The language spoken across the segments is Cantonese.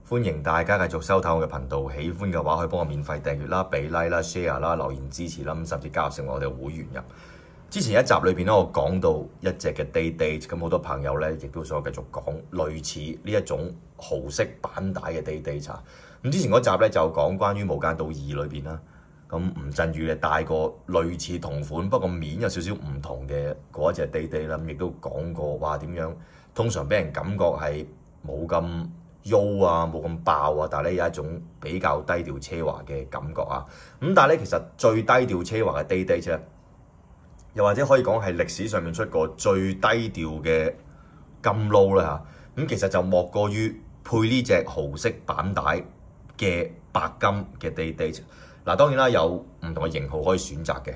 歡迎大家繼續收睇我嘅頻道，喜歡嘅話可以幫我免費訂閱啦、俾 like 啦、share 啦、留言支持啦，甚至加入成為我哋嘅會員入。之前一集裏邊咧，我講到一隻嘅 Day-Date， 咁好多朋友咧亦都想繼續講類似呢一種蠔式板帶嘅 Day-Date。咁之前嗰集咧就講關於《無間道2》裏邊啦，咁吳鎮宇嘅帶過類似同款，不過面有少少唔同嘅嗰一隻 Day-Date 啦，咁亦都講過話點樣通常俾人感覺係冇咁優啊，冇咁爆啊，但係咧有一種比較低調奢華嘅感覺啊。咁但係咧其實最低調奢華嘅 Day-Date 啫，又或者可以講係歷史上面出過最低調嘅金撈啦嚇。咁其實就莫過於配呢隻蠔式板帶嘅白金嘅 Day-Date。嗱，當然啦，有唔同嘅型號可以選擇嘅，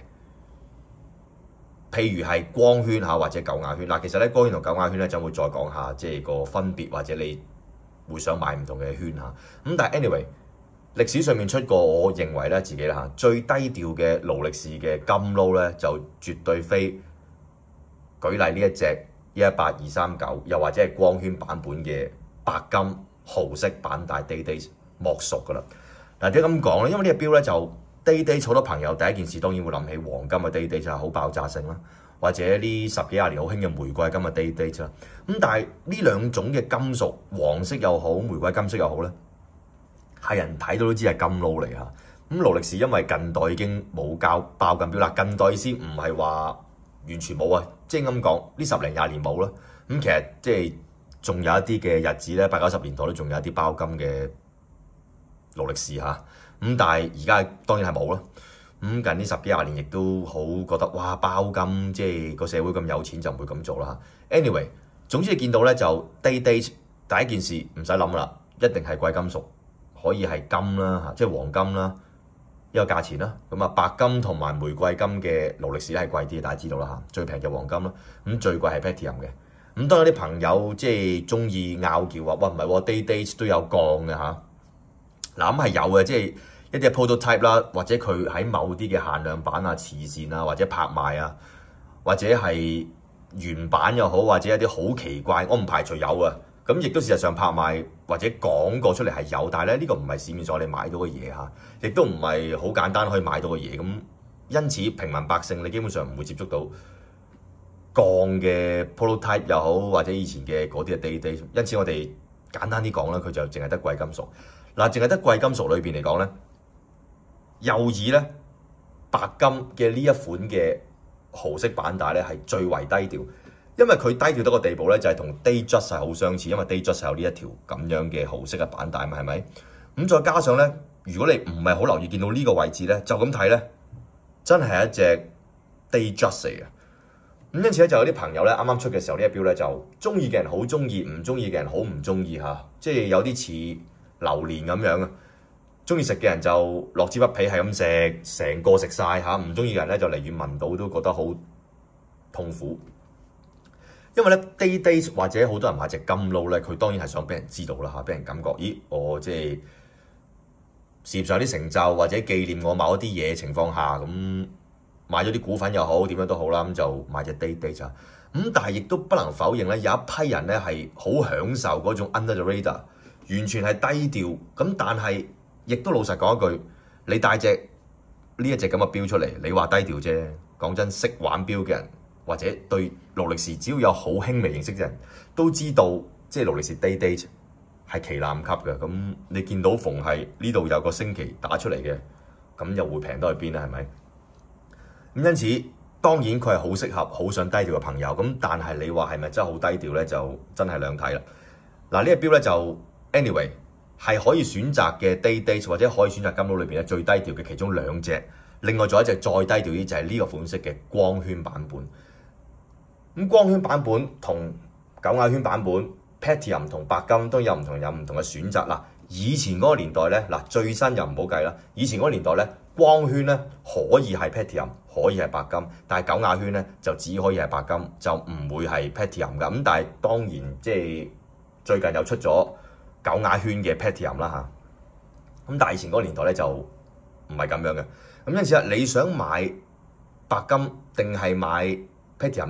譬如係光圈嚇或者九雅圈。嗱，其實咧光圈同九雅圈咧，就會再講下即係個分別，或者你會想買唔同嘅圈嚇。咁但係 anyway，歷史上面出過，我認為咧自己啦嚇最低調嘅勞力士嘅金撈咧，就絕對非舉例呢一隻118-239，又或者係光圈版本嘅白金蠔式板帶 Day-Date 莫屬噶啦。嗱，點解咁講咧？因為呢隻錶咧就 Day-Date 好多朋友第一件事當然會諗起黃金嘅 Day-Date 就係好爆炸性啦，或者呢10幾20年好興嘅玫瑰金嘅 Day-Date 啦。咁但係呢兩種嘅金屬，黃色又好，玫瑰金色又好咧，係人睇到都知係金撈嚟嚇。咁勞力士因為近代已經冇爆金錶啦，近代先唔係話完全冇啊，即係咁講呢10零20年冇啦。咁其實即係仲有一啲嘅日子咧，80、90年代都仲有一啲包金嘅勞力士嚇。咁但係而家當然係冇啦。咁近呢10幾20年亦都好覺得哇，包金即係個社會咁有錢就唔會咁做啦嚇。Anyway， 總之你見到咧就 Day-Date 第一件事唔使諗啦，一定係貴金屬，可以係金啦嚇，即係黃金啦，呢個價錢啦。咁啊白金同埋玫瑰金嘅勞力士係貴啲，大家知道啦嚇。最平就黃金啦，咁最貴係 Platinum 嘅。咁當有啲朋友即係中意拗撬話，哇唔係喎 Day-Date 都有鋼嘅嚇。嗱咁係有嘅，即係一啲 prototype 啦，或者佢喺某啲嘅限量版啊、慈善啊，或者拍賣啊，或者係原版又好，或者一啲好奇怪，我唔排除有啊。咁亦都事實上拍賣或者講過出嚟係有，但係咧呢個唔係市面上你買到嘅嘢嚇，亦都唔係好簡單可以買到嘅嘢。咁因此平民百姓你基本上唔會接觸到鋼嘅 prototype 又好，或者以前嘅嗰啲嘅 Day-Date。因此我哋簡單啲講啦，佢就淨係得貴金屬。嗱，淨係得貴金屬裏邊嚟講咧，又以咧白金嘅呢一款嘅蠔式板帶咧係最為低調，因為佢低調到個地步咧就係同 Datejust 係好相似，因為 Datejust 有呢一條咁樣嘅蠔式嘅板帶嘛，係咪？咁再加上咧，如果你唔係好留意見到呢個位置咧，就咁睇咧，真係一隻 Datejust 嚟嘅。咁因此咧，就有啲朋友咧啱啱出嘅時候呢一錶咧就中意嘅人好中意，唔中意嘅人好唔中意嚇，即係有啲似榴蓮咁樣啊！中意食嘅人就落支筆皮係咁食，成個食晒嚇；唔中意嘅人咧就離遠聞到都覺得好痛苦。因為咧 Day-Date 或者好多人買隻金撈咧，佢當然係想俾人知道啦嚇，俾人感覺，咦，我即係事業上有啲成就或者紀念我某一啲嘢情況下，咁買咗啲股份又好，點樣都好啦，咁就買隻 Day-Date 啊。咁但係亦都不能否認咧，有一批人咧係好享受嗰種 under the radar。完全係低調，咁但係亦都老實講一句，你帶呢一隻咁嘅錶出嚟，你話低調啫。講真，識玩錶嘅人或者對勞力士只要有好輕微認識嘅人都知道，即係勞力士 Day-Date 係旗艦級嘅。咁你見到逢係呢度有個星期打出嚟嘅，咁又會平到去邊啊？係咪？咁因此當然佢係好適合好想低調嘅朋友。咁但係你話係咪真係好低調咧？就真係兩睇啦。嗱，呢個錶咧就〜Anyway， 係可以選擇嘅 Day-Date 或者可以選擇金撈裏邊咧最低調嘅其中兩隻，另外仲有一隻再低調啲就係呢個款式嘅光圈版本。咁光圈版本同九雅圈版本 Platinum 同白金都有唔同嘅選擇啦。以前嗰個年代咧，嗱最新又唔好計啦。以前嗰個年代咧，光圈咧可以係 Platinum，可以係白金，但係九雅圈咧就只可以係白金，就唔會係 Platinum 噶。咁但係當然即係最近又出咗九雅圈嘅 Platinum 啦嚇，咁但係以前嗰個年代咧就唔係咁樣嘅。咁因此啊，你想買白金定係買 Platinum 咧，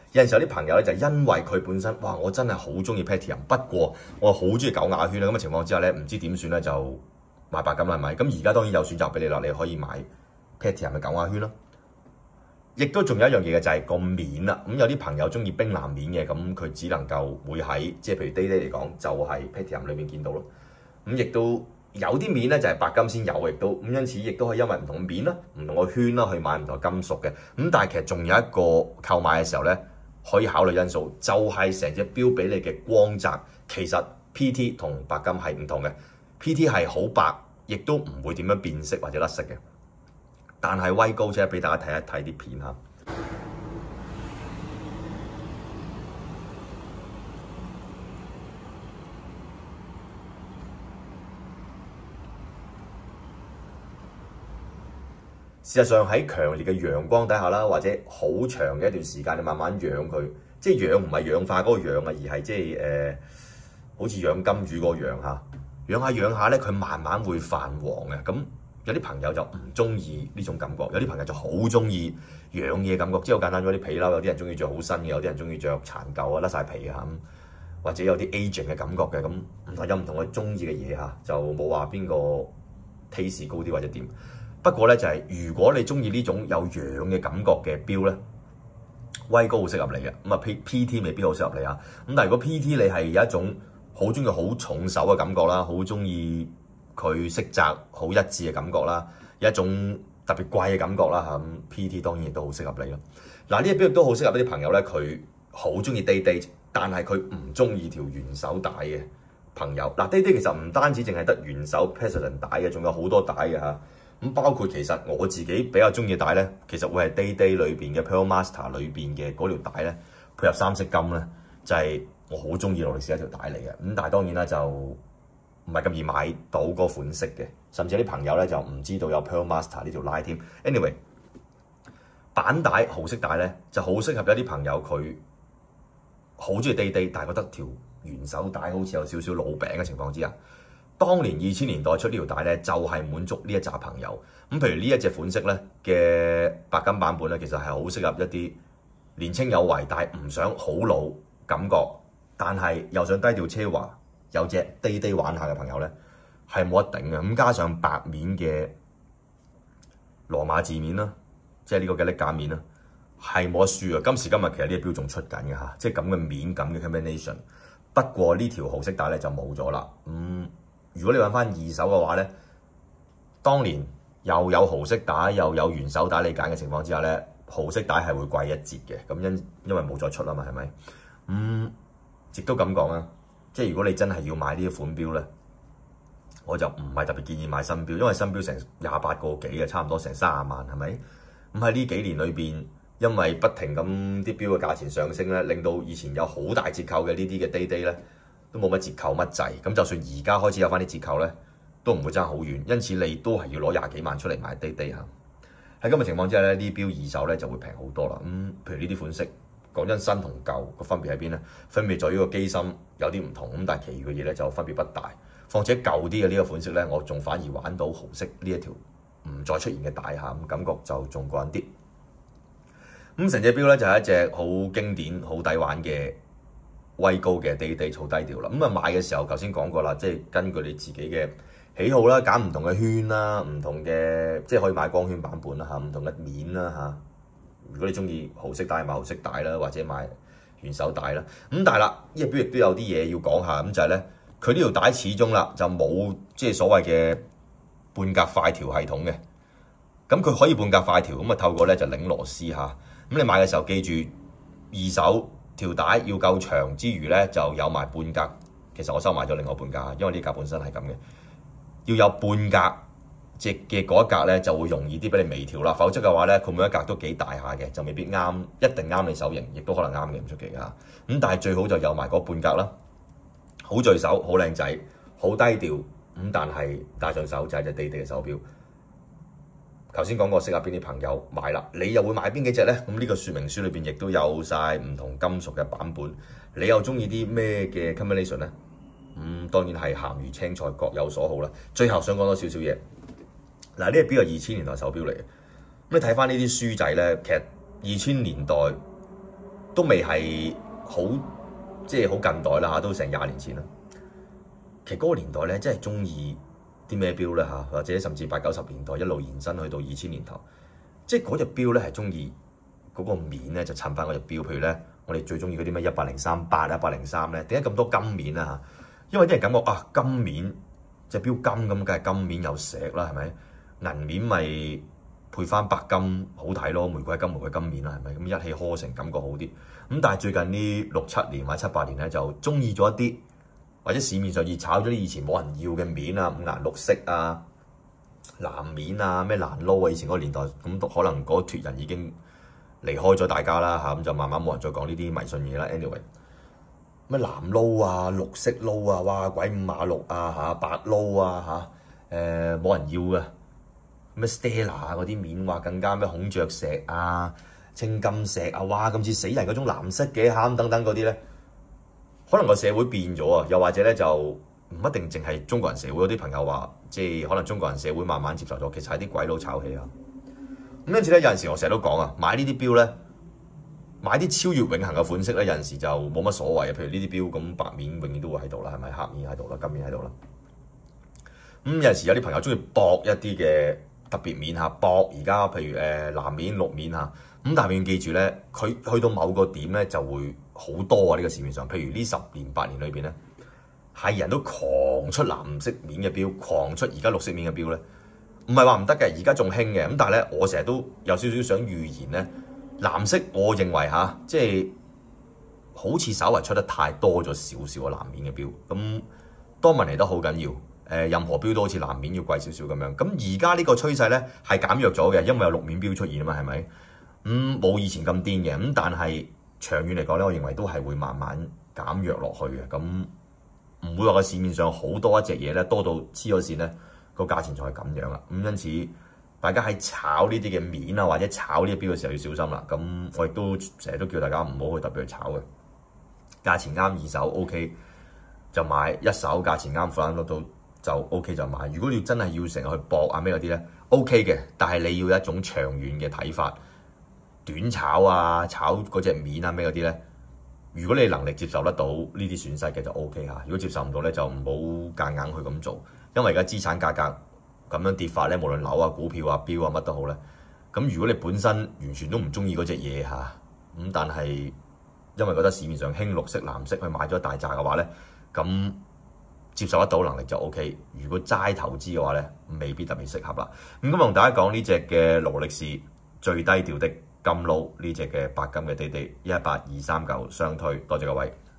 有陣時有啲朋友咧就因為佢本身，哇！我真係好中意 Platinum，不過我好中意狗牙圈啦。咁嘅情況之下咧，唔知點算咧，就買白金啦，係咪？咁而家當然有選擇俾你啦，你可以買 Platinum 嘅狗牙圈啦。亦都仲有一樣嘢嘅就係個面啦。咁有啲朋友中意冰藍面嘅，咁佢只能夠會喺即係譬如 Day 嚟講，就係 Platinum 裏面見到咯。咁亦都有啲面咧就係白金先有，亦都咁因此亦都可以因為唔同面啦、唔同嘅圈啦去買唔同嘅金屬嘅。咁但係其實仲有一個購買嘅時候咧，可以考慮因素，就係成隻錶俾你嘅光澤，其實 PT 同白金係唔同嘅。PT 係好白，亦都唔會點樣變色或者甩色嘅。但係威高即係俾大家睇一睇啲片嚇。事實上喺強烈嘅陽光底下啦，或者好長嘅一段時間，你慢慢養佢，即係養唔係氧化嗰個氧啊，而係即係好似養金魚嗰個養嚇。養下咧，佢慢慢會泛黃嘅。咁有啲朋友就唔中意呢種感覺，有啲朋友就好中意養嘢感覺，即係好簡單咗啲皮褸。有啲人中意着好新嘅，有啲人中意着殘舊啊，甩晒皮啊咁，或者有啲 aging 嘅感覺嘅咁，有唔同嘅中意嘅嘢嚇，就冇話邊個 taste 高啲或者點。不過咧就係、如果你中意呢種有氧嘅感覺嘅錶咧，威高好適合你嘅。咁啊 PT 未必好適合你啊。咁但係如果 PT 你係有一種好中意好重手嘅感覺啦，好中意佢色澤好一致嘅感覺啦，有一種特別貴嘅感覺啦嚇。咁 PT 當然亦都好適合你咯。嗱，呢隻錶亦都好適合一啲朋友咧，佢好中意 Day，但係佢唔中意條圓手帶嘅朋友。嗱，Day 其實唔單止淨係得圓手 President 帶嘅，仲有好多帶嘅嚇。咁包括其實我自己比較中意嘅帶咧，其實會係 Day 裏邊嘅 Pearl Master 裏邊嘅嗰條帶咧，配合三色金咧，就係我好中意勞力士一條帶嚟嘅。咁但係當然啦，就唔係咁易買到嗰款式嘅，甚至有啲朋友咧就唔知道有 Pearl Master 呢條拉添。Anyway， 板帶豪色帶咧就好適合一啲朋友，佢好中意 Day， 但係覺得條圓手帶好似有少少老餅嘅情況之下。當年2000年代出呢條帶咧，就係滿足呢一紮朋友。咁譬如呢一隻款式咧嘅白金版本咧，其實係好適合一啲年青有為，但係唔想好老感覺，但係又想低調奢華，有隻 Day 玩下嘅朋友咧，係冇得頂嘅。咁加上白面嘅羅馬字面啦，即係呢個嘅力架面啦，係冇得輸啊！今時今日其實呢隻錶仲出緊嘅嚇，即係咁嘅面咁嘅 combination。不過呢條豪色帶咧就冇咗啦。如果你揾翻二手嘅話咧，當年又有豪色帶又有圓手帶你揀嘅情況之下咧，豪色帶係會貴一截嘅。咁因為冇再出啦嘛，係咪？亦都咁講啦，即係如果你真係要買呢一款錶咧，我就唔係特別建議買新錶，因為新錶成28個幾嘅，差唔多成30萬，係咪？咁喺呢幾年裏邊，因為不停咁啲錶嘅價錢上升咧，令到以前有好大折扣嘅呢啲嘅 Day 咧，都冇乜折扣乜滯。咁就算而家開始有翻啲折扣咧，都唔會爭好遠。因此你都係要攞20幾萬出嚟買 Day 嚇。喺咁嘅情況之下咧，呢錶二手咧就會平好多啦。譬如呢啲款式，講真新同舊個分別喺邊咧？分別在於個機芯有啲唔同，咁但係其餘嘅嘢咧就分別不大。況且舊啲嘅呢個款式咧，我仲反而玩到豪色呢一條唔再出現嘅帶下，咁感覺就仲過癮啲。咁成隻錶咧就係一隻好經典、好抵玩嘅威高嘅 Day 好低調啦。咁啊買嘅時候，頭先講過啦，即係根據你自己嘅喜好啦，揀唔同嘅圈啦，唔同嘅即係可以買光圈版本啦嚇，唔同嘅面啦嚇。如果你中意豪色帶買豪色帶啦，或者買圓手帶啦。咁但係啦，呢隻錶亦都有啲嘢要講下，咁就係咧，佢呢條帶始終啦就冇即係所謂嘅半格快調系統嘅。咁佢可以半格快調，咁啊透過咧就擰螺絲嚇。咁你買嘅時候記住，二手條帶要夠長之餘咧，就有埋半格。其實我收埋咗另外半格，因為呢格本身係咁嘅，要有半格直嘅嗰一格咧，就會容易啲俾你微調啦。否則嘅話咧，佢每一格都幾大下嘅，就未必啱，一定啱你手型，亦都可能啱嘅，唔出奇嚇。咁但係最好就有埋嗰半格啦，好聚手，好靚仔，好低調。咁但係戴上手就係隻Day嘅手錶。頭先講過適合邊啲朋友買啦，你又會買邊幾隻咧？咁呢個說明書裏邊亦都有晒唔同金屬嘅版本，你又中意啲咩嘅 combination 咧？當然係鹹魚青菜各有所好啦。最後想講多少少嘢，嗱呢隻錶係2000年代手錶嚟嘅，咁你睇翻呢啲書仔咧，其實2000年代都未係好即係好近代啦嚇，都成20年前啦。其實嗰個年代咧，真係中意啲咩錶咧嚇，或者甚至80、90年代一路延伸去到2000年頭，即係嗰隻錶咧係中意嗰個面咧就襯翻嗰隻錶。譬如咧，我哋最中意嗰啲咩103、803咧，點解咁多金面啊嚇？因為啲人感覺啊，金面隻錶金咁，梗係金面有石啦，係咪？銀面咪配翻白金好睇咯，玫瑰金面啦，係咪？咁一氣呵成，感覺好啲。咁但係最近呢6、7年或者7、8年咧，就中意咗一啲，或者市面上熱炒咗啲以前冇人要嘅面啊，5顏6色啊、藍面啊、咩藍撈啊，以前嗰個年代咁，可能嗰脫人已經離開咗大家啦嚇，咁就慢慢冇人再講呢啲迷信嘢啦。anyway， 咩藍撈啊、綠色撈啊，哇鬼五馬六啊嚇，白撈啊嚇，冇人要嘅。咩 Stella 嗰啲面話更加咩孔雀石啊、青金石啊，哇咁似死人嗰種藍色嘅嚇，等等嗰啲咧，可能個社會變咗啊，又或者咧就唔一定淨係中國人社會。嗰啲朋友話，即係可能中國人社會慢慢接受咗，其實係啲鬼佬炒起啊。咁因此咧，有陣時我成日都講啊，買呢啲錶咧，買啲超越永恆嘅款式咧，有陣時就冇乜所謂啊。譬如呢啲錶咁，白面永遠都會喺度啦，係咪？黑面喺度啦，金面喺度啦。咁有陣時有啲朋友中意搏一啲嘅特別面嚇，搏而家譬如藍面、綠面嚇。咁但係要記住咧，佢去到某個點咧就會好多啊！呢個市面上，譬如呢10年8年裏邊咧，係人都狂出藍色面嘅錶，狂出而家綠色面嘅錶咧，唔係話唔得嘅，而家仲興嘅。咁但係咧，我成日都有少少想預言咧，藍色我認為嚇，即係好似稍為出得太多咗少少嘅藍面嘅錶。咁多問題都好緊要。任何錶都好似藍面要貴少少咁樣。咁而家呢個趨勢咧係減弱咗嘅，因為有綠面錶出現啊嘛，係咪？冇以前咁癲嘅。咁但係長遠嚟講咧，我認為都係會慢慢減弱落去嘅。咁唔會話個市面上好多一隻嘢咧，多到黐咗線咧，個價錢就係咁樣啦。咁因此大家喺炒呢啲嘅面啊，或者炒呢啲錶嘅時候要小心啦。咁我亦都成日都叫大家唔好去特別去炒嘅。價錢啱二手 OK 就買，一手價錢啱款都就 OK 就買。如果你真係要成日去搏啊咩嗰啲咧 OK 嘅，但係你要有一種長遠嘅睇法。短炒啊，炒嗰隻面啊咩嗰啲咧，如果你能力接受得到呢啲損失嘅就 OK 嚇。如果接受唔到咧，就唔好夾硬去咁做，因為而家資產價格咁樣跌法咧，無論樓啊、股票啊、錶啊乜都好咧。咁如果你本身完全都唔中意嗰隻嘢嚇，咁但係因為覺得市面上興綠色、藍色去買咗一大扎嘅話咧，咁接受得到能力就 OK。如果齋投資嘅話咧，未必特別適合啦。咁今日同大家講呢隻嘅勞力士最低調的金撈，呢隻嘅白金嘅滴滴18239雙推，多謝各位。